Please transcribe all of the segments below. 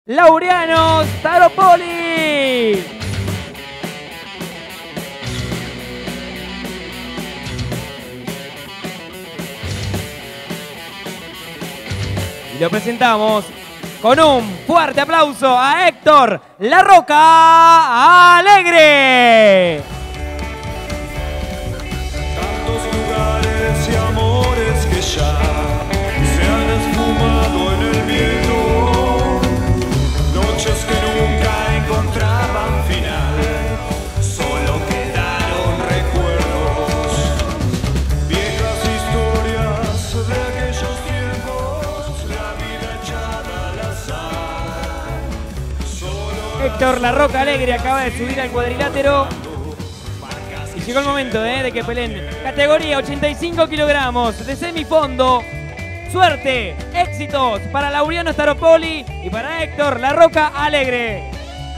Laureano Staropoli. Y lo presentamos con un fuerte aplauso a Héctor La Roca Alegre. Tantos lugares y amores que ya se han esfumado en el viento, noches que nunca encontraban final, solo quedaron recuerdos, viejas historias de aquellos tiempos, la vida echada al azar. Héctor La Roca Alegre acaba de subir al cuadrilátero. Y llegó el momento de que peleen categoría 85 kilogramos de semifondo. Suerte, éxitos para Laureano Staropoli y para Héctor La Roca Alegre.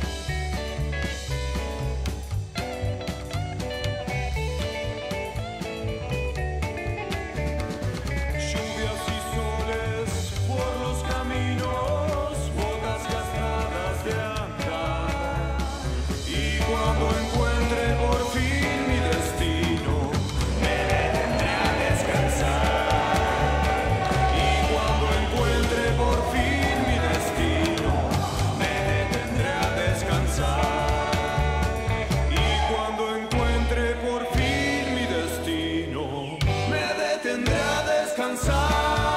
Lluvias y soles por los caminos, botas gastadas de andar. Y cuando encuentre por fin mi destino, me detendré a descansar. Y cuando encuentre por fin mi destino, me detendré a descansar. Y cuando encuentre por fin mi destino, me detendré a descansar.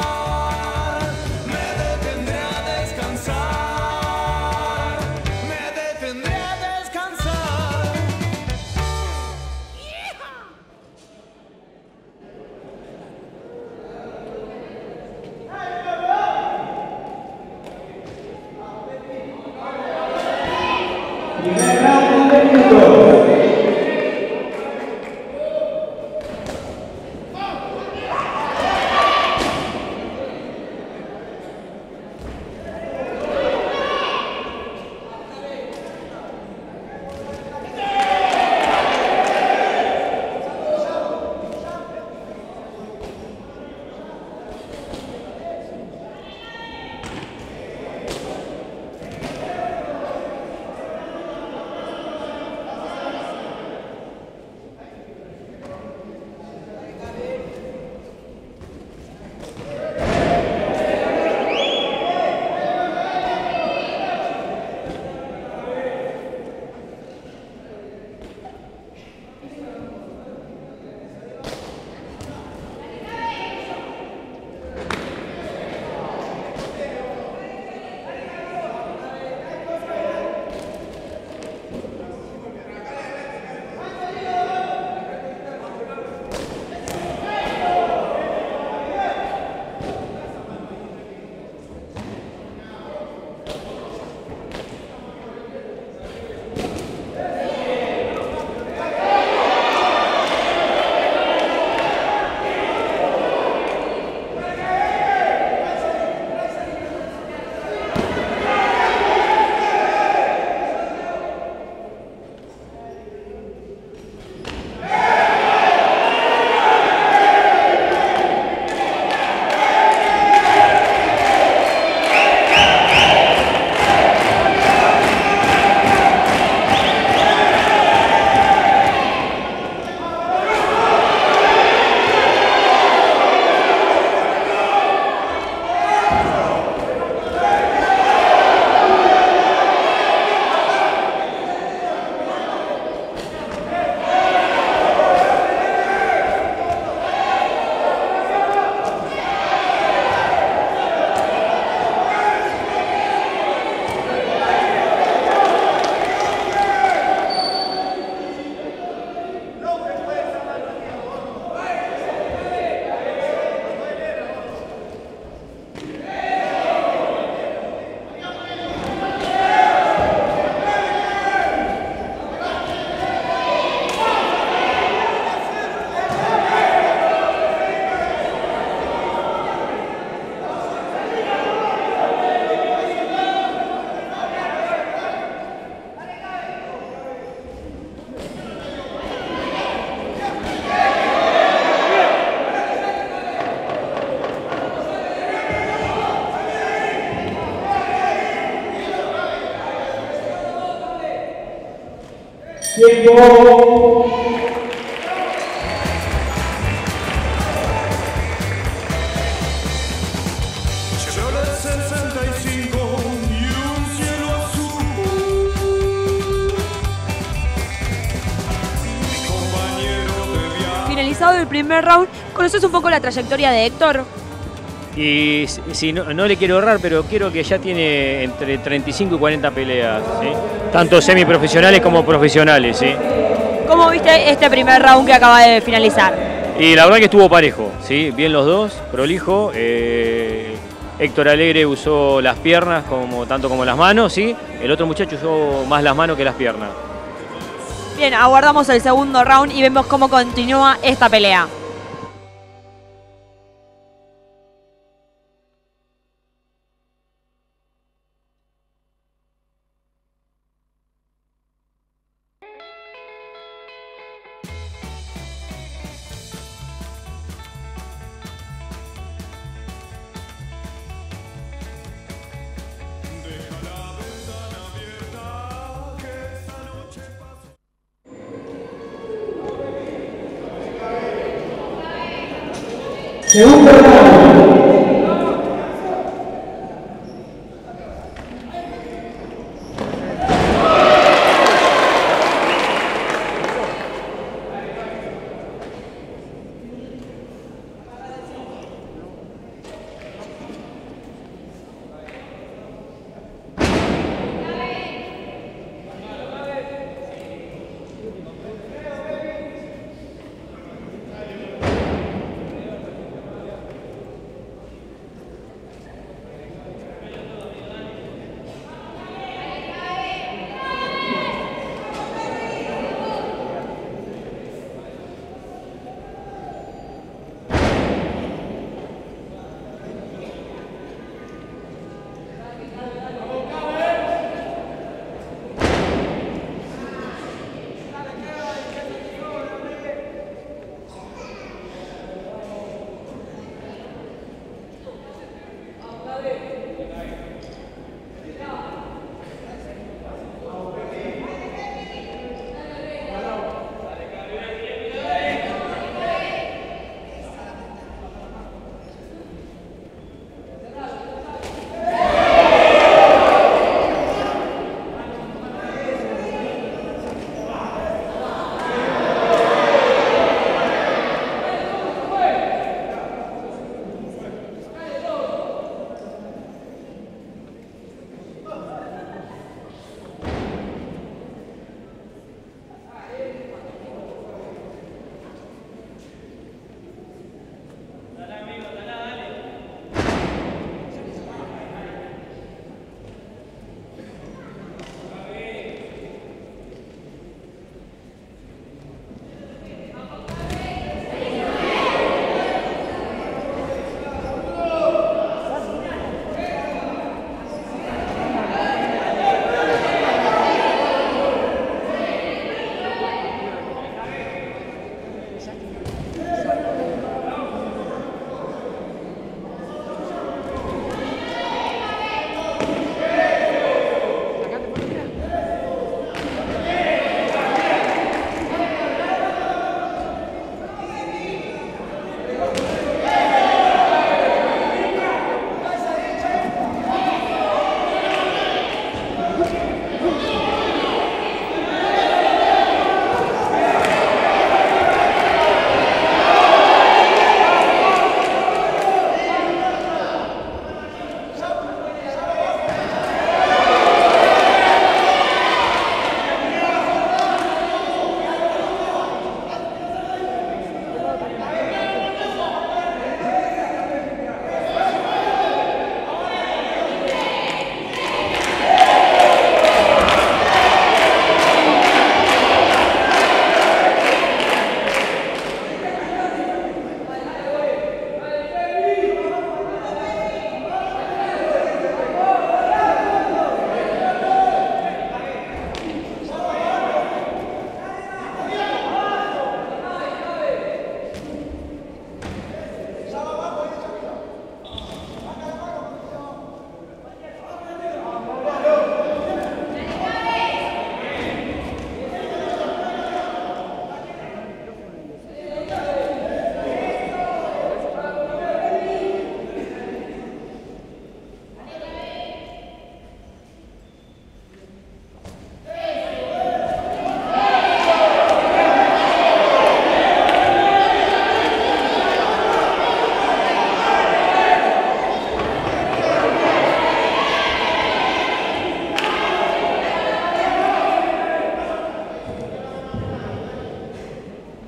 Me detendré a descansar. Me detendré a descansar. Tiempo. Chevrolet 65 y un cielo azul. Mi compañero de viaje. Finalizado el primer round, ¿conoces un poco la trayectoria de Héctor? Y si no le quiero ahorrar, pero quiero que ya tiene entre 35 y 40 peleas, ¿sí? Tanto semiprofesionales como profesionales, ¿sí? ¿Cómo viste este primer round que acaba de finalizar? Y la verdad que estuvo parejo, ¿sí? Bien los dos, prolijo. Héctor Alegre usó las piernas tanto como las manos, ¿sí? El otro muchacho usó más las manos que las piernas. Bien, aguardamos el segundo round y vemos cómo continúa esta pelea. Segundo round.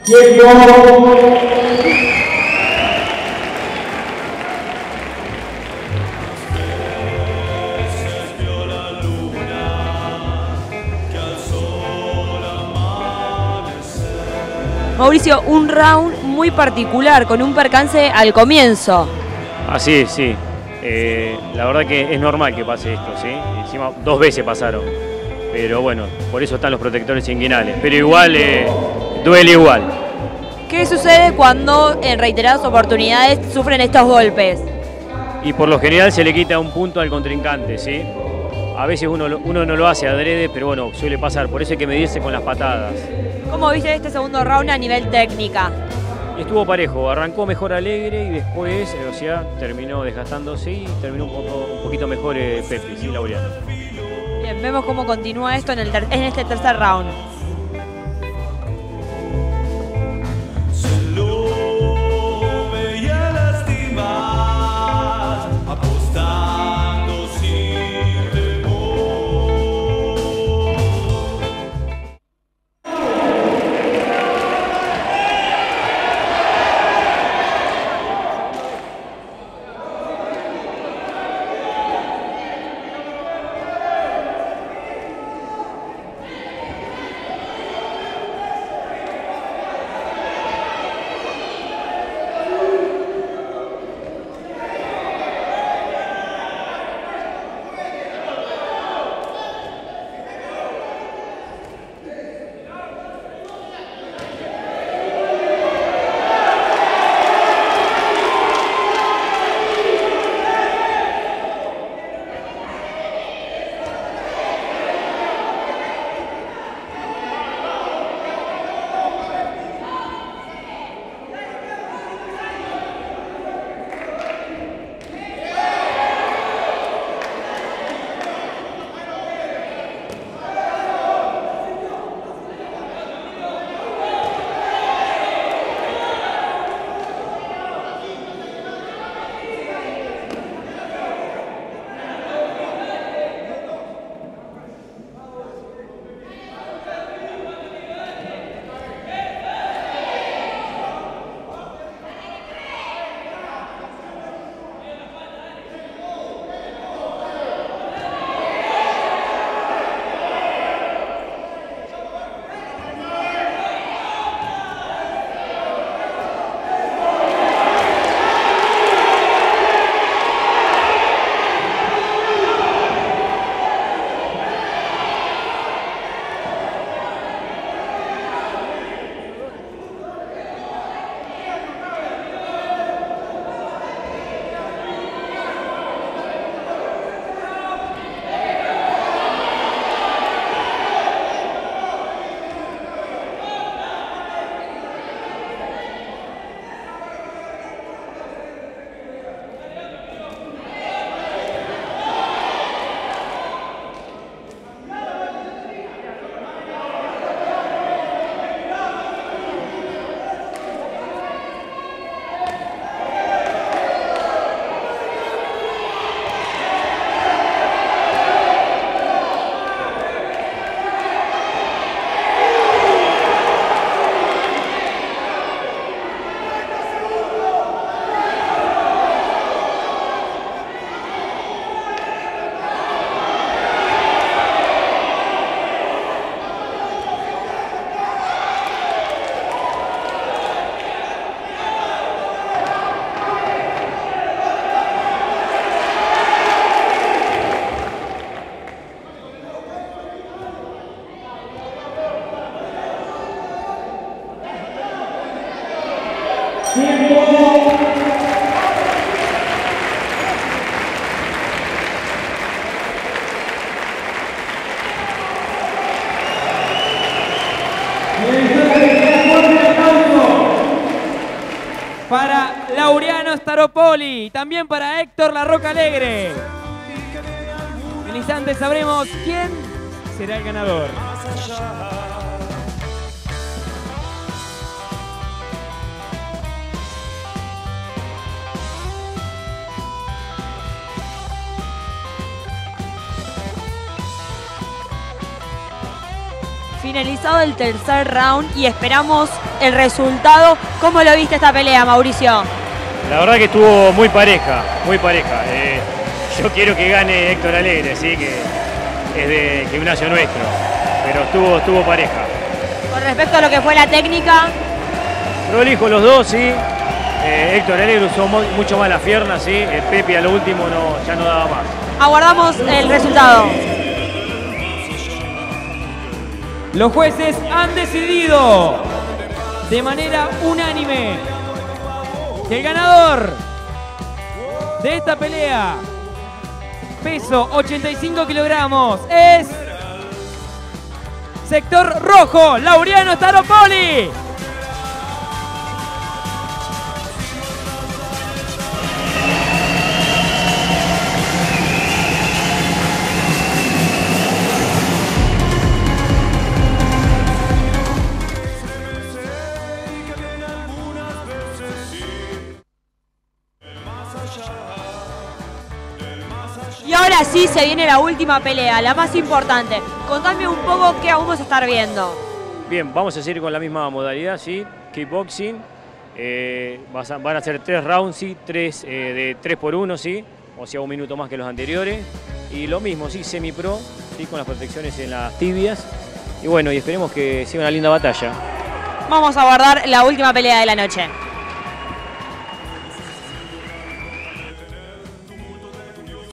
Mauricio, un round muy particular, con un percance al comienzo. Así es, sí. La verdad que es normal que pase esto, ¿sí? Encima 2 veces pasaron. Pero bueno, por eso están los protectores inguinales. Pero igual, duele igual. ¿Qué sucede cuando en reiteradas oportunidades sufren estos golpes? Y por lo general se le quita un punto al contrincante, ¿sí? A veces uno no lo hace adrede, pero bueno, suele pasar. Por eso hay que medirse con las patadas. ¿Cómo viste este segundo round a nivel técnica? Estuvo parejo, arrancó mejor Alegre y después, o sea, terminó desgastándose y terminó un poquito mejor Pepe, ¿sí? Laureano. Bien, vemos cómo continúa esto en este tercer round. Para Laureano Staropoli, también para Héctor La Roca Alegre. En instantes sabremos quién será el ganador. finalizado el tercer round y esperamos el resultado. ¿Cómo lo viste esta pelea, Mauricio? La verdad que estuvo muy pareja, muy pareja. Yo quiero que gane Héctor Alegre, sí, que es de gimnasio nuestro, pero estuvo pareja. Con respecto a lo que fue la técnica. Prolijo los dos, sí. Héctor Alegre usó mucho más las piernas, sí. Pepe a lo último ya no daba más. Aguardamos el resultado. Los jueces han decidido de manera unánime que el ganador de esta pelea, peso 85 kilogramos, es sector rojo, Laureano Staropoli. Y ahora sí se viene la última pelea, la más importante. Contame un poco qué vamos a estar viendo. Bien, vamos a seguir con la misma modalidad, sí. Kickboxing. Van a ser 3 rounds, sí. De 3 por 1, sí. O sea, 1 minuto más que los anteriores. Y lo mismo, sí, semi-pro, sí, con las protecciones en las tibias. Y bueno, y esperemos que sea una linda batalla. Vamos a guardar la última pelea de la noche.